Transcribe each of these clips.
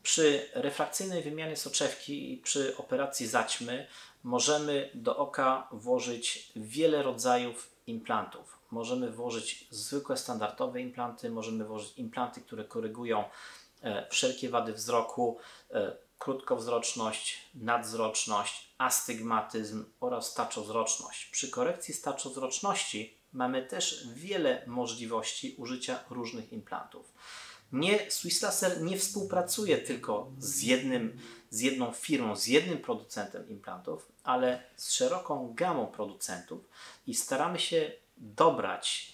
Przy refrakcyjnej wymianie soczewki i przy operacji zaćmy możemy do oka włożyć wiele rodzajów implantów. Możemy włożyć zwykłe, standardowe implanty, możemy włożyć implanty, które korygują wszelkie wady wzroku, krótkowzroczność, nadzroczność, astygmatyzm oraz staczowzroczność. Przy korekcji staczowzroczności mamy też wiele możliwości użycia różnych implantów. Swiss Laser nie współpracuje tylko z jedną firmą, z jednym producentem implantów, ale z szeroką gamą producentów i staramy się dobrać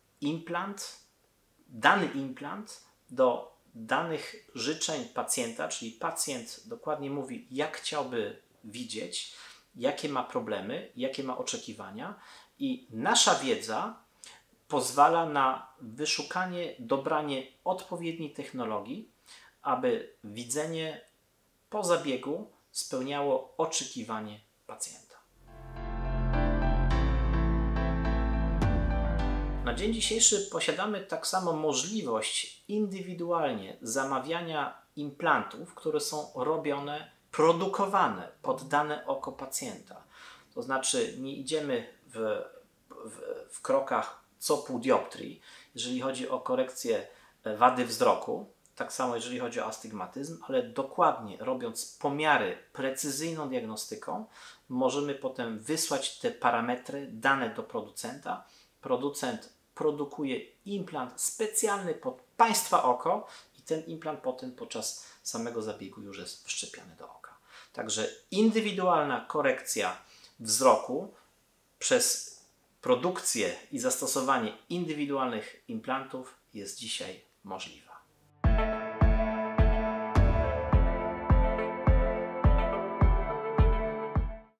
dany implant do danych życzeń pacjenta, czyli pacjent dokładnie mówi, jak chciałby widzieć, jakie ma problemy, jakie ma oczekiwania i nasza wiedza pozwala na wyszukanie, dobranie odpowiedniej technologii, aby widzenie po zabiegu spełniało oczekiwanie pacjenta. Na dzień dzisiejszy posiadamy tak samo możliwość indywidualnie zamawiania implantów, które są robione, produkowane pod dane oko pacjenta. To znaczy nie idziemy w krokach co pół dioptrii, jeżeli chodzi o korekcję wady wzroku, tak samo jeżeli chodzi o astygmatyzm, ale dokładnie robiąc pomiary precyzyjną diagnostyką, możemy potem wysłać te parametry, dane do producenta. Producent produkuje implant specjalny pod Państwa oko i ten implant potem podczas samego zabiegu już jest wszczepiany do oka. Także indywidualna korekcja wzroku przez produkcję i zastosowanie indywidualnych implantów jest dzisiaj możliwe.